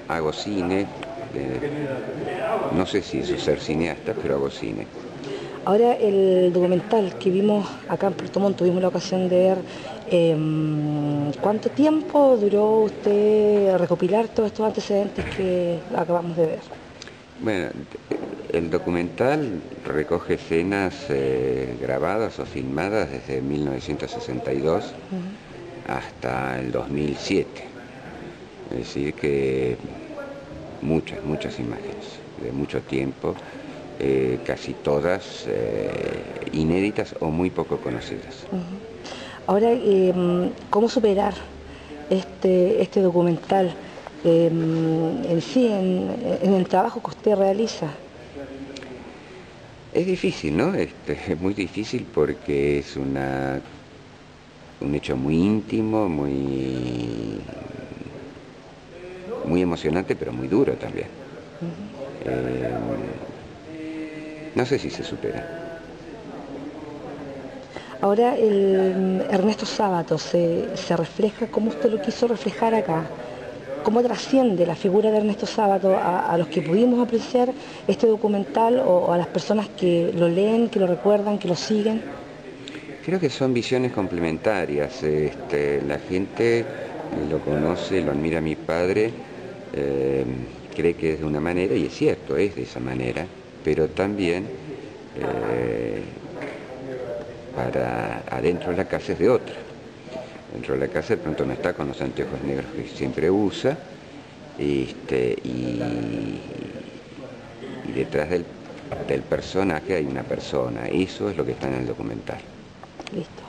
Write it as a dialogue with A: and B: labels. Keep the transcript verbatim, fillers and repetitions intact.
A: hago cine, eh, no sé si eso es ser cineasta, pero hago cine.
B: Ahora el documental que vimos acá en Puerto Montt, tuvimos la ocasión de ver, eh, ¿cuánto tiempo duró usted recopilar todos estos antecedentes que acabamos de ver?
A: Bueno, el documental recoge escenas eh, grabadas o filmadas desde mil novecientos sesenta y dos uh-huh. hasta el dos mil siete. Es decir que muchas, muchas imágenes, de mucho tiempo, eh, casi todas eh, inéditas o muy poco conocidas.
B: Uh-huh. Ahora, eh, ¿cómo superar este, este documental eh, en sí, en, en el trabajo que usted realiza?
A: Es difícil, ¿no? Este, es muy difícil porque es una, un hecho muy íntimo, muy, muy emocionante, pero muy duro también. Uh-huh. eh, no sé si se supera.
B: Ahora el Ernesto Sábato se, se refleja, ¿cómo usted lo quiso reflejar acá? ¿Cómo trasciende la figura de Ernesto Sábato a, a los que pudimos apreciar este documental o, o a las personas que lo leen, que lo recuerdan, que lo siguen?
A: Creo que son visiones complementarias. Este, la gente lo conoce, lo admira a mi padre, eh, cree que es de una manera, y es cierto, es de esa manera, pero también eh, para adentro de la casa es de otra. Dentro de la casa de pronto no está con los anteojos negros que siempre usa, este, y, y detrás del, del personaje hay una persona. Eso es lo que está en el documental.
B: Listo.